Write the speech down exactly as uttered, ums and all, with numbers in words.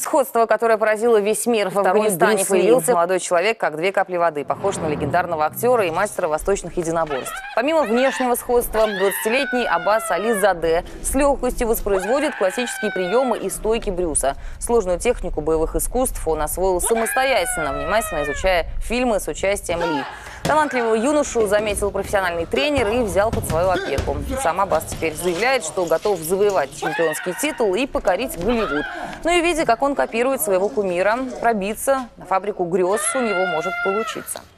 Сходство, которое поразило весь мир. В Афганистане Брюс Ли. появился молодой человек, как две капли воды, похож на легендарного актера и мастера восточных единоборств. Помимо внешнего сходства, двадцатилетний Аббас Али-Заде с легкостью воспроизводит классические приемы и стойки Брюса. Сложную технику боевых искусств он освоил самостоятельно, внимательно изучая фильмы с участием Ли. Талантливого юношу заметил профессиональный тренер и взял под свою опеку. Сам Аббас теперь заявляет, что готов завоевать чемпионский титул и покорить Голливуд. Ну и видя, как он копирует своего кумира, пробиться на фабрику грез у него может получиться.